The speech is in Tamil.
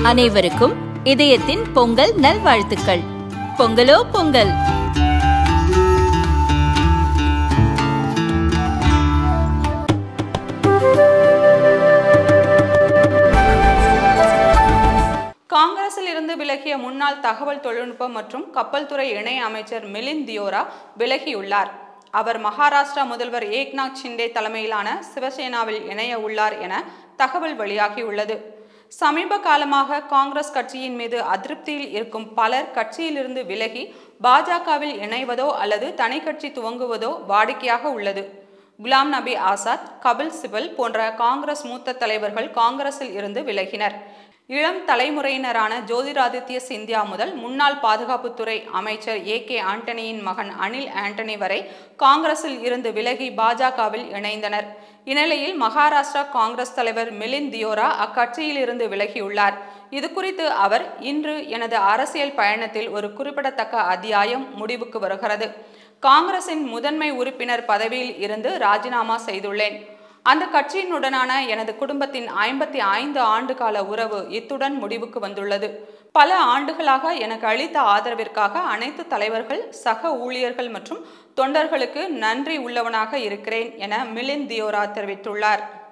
அனைவருக்கும் இதயத்தின் பொங்கல் நல்வாழ்த்துக்கள். பொங்கலோ பொங்கல். காங்கிரஸில் இருந்து விலகிய முன்னாள் தகவல் தொழில்நுட்பம் மற்றும் கப்பல் துறை இணை அமைச்சர் மிலிந்த் தியோரா விலகியுள்ளார். அவர் மகாராஷ்டிரா முதல்வர் ஏக்நாத் ஷிண்டே தலைமையிலான சிவசேனாவில் இணைய உள்ளார் என தகவல் வெளியாகியுள்ளது. சமீப காலமாக காங்கிரஸ் கட்சியின் மீது அதிருப்தியில் இருக்கும் பலர் கட்சியிலிருந்து விலகி பாஜகவில் இணைவதோ அல்லது தனி கட்சி துவங்குவதோ வாடிக்கையாக உள்ளது. குலாம் நபி ஆசாத், கபில் சிபல் போன்ற காங்கிரஸ் மூத்த தலைவர்கள் காங்கிரஸில் இருந்து விலகினர். இளம் தலைமுறையினரான ஜோதிராதித்ய சிந்தியா முதல் முன்னாள் பாதுகாப்புத்துறை அமைச்சர் ஏ.கே. ஆண்டனியின் மகன் அனில் ஆண்டனி வரை காங்கிரஸில் இருந்து விலகி பாஜகவில் இணைந்தனர். இந்நிலையில் மகாராஷ்டிரா காங்கிரஸ் தலைவர் மிலிந்த் தியோரா அக்கட்சியில் இருந்து விலகியுள்ளார். இது குறித்து அவர், இன்று எனது அரசியல் பயணத்தில் ஒரு குறிப்பிடத்தக்க அத்தியாயம் முடிவுக்கு வருகிறது. காங்கிரசின் முதன்மை உறுப்பினர் பதவியில் இருந்து ராஜினாமா செய்துள்ளேன். அந்த கட்சியினுடனான எனது குடும்பத்தின் 55 ஆண்டு கால உறவு இத்துடன் முடிவுக்கு வந்துள்ளது. பல ஆண்டுகளாக எனக்கு அளித்த ஆதரவிற்காக அனைத்து தலைவர்கள், சக ஊழியர்கள் மற்றும் தொண்டர்களுக்கு நன்றி உள்ளவனாக இருக்கிறேன் என மிலிந்த் தியோரா தெரிவித்துள்ளார்.